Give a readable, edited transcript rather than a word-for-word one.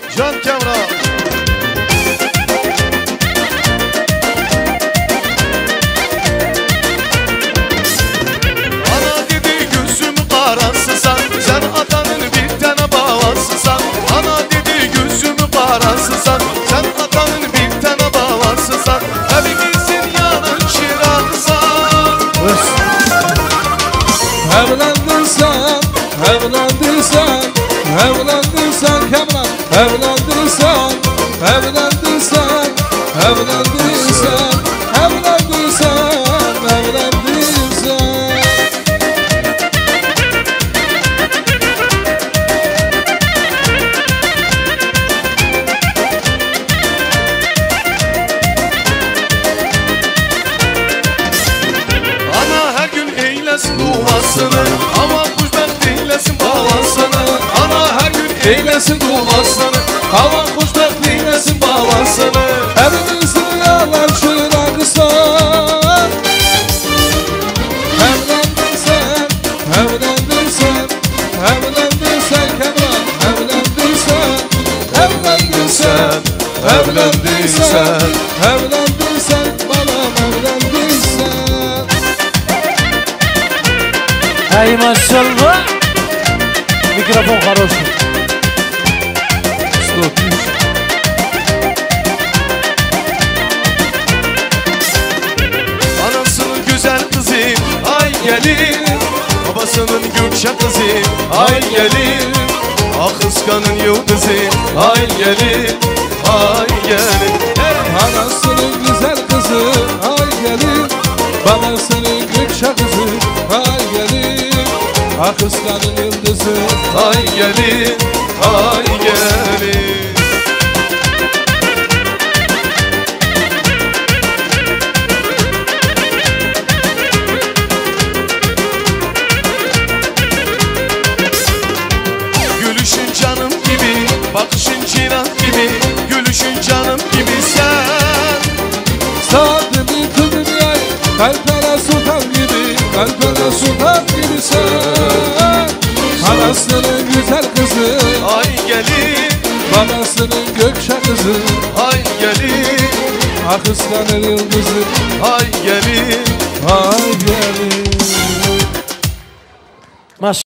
Can Kevra. Ana dedi gözüm karasısan, sen atanın bir tane babasısan. Ana dedi gözüm karasısan, sen atanın bir tane babasısan. Evimizin yanın çırağısan. Evlendiysen, evlendiysen, evlendiysen Kemran, evlendiysen, evlendiysen, evlendiysen, evlendiysen, evlendiysen. Ana her gün eylesin duasını, ama kuşbek eylesin babasını. Ana her gün eylesin duasını, ama kuşbek eylesin babasını. Evimizin yalan çırağısan. Evlendiysen, evlendiysen, evlendiysen Kemran, evlendiysen, evlendiysen, evlendiysen, evlendiysen, balam evlendiysen. Ey maşallah. Mikrofon хороший. Stop. Anasının güzel kızı ay gelir, babasının Gülşen kızı ay gelir. Ah kıskanın yıldızı ay gelir, ay gelir. Anasının güzel kızı ay gelir, babasının Gülşen kızı ay gelir. Ah kıskanın yıldızı Ay gelir, ay gelir. Gülüşün canım gibi, bakışın çırak gibi. Gülüşün canım gibi sen. saatimi dünyayı kalpere sultan gibi, kalpere sultan gibi sen. Anasının güzel kızı Ay gelir, babasının Gökçe kızı ay gelir, ah kıskanır yıldızı ay gelir. ay gelir.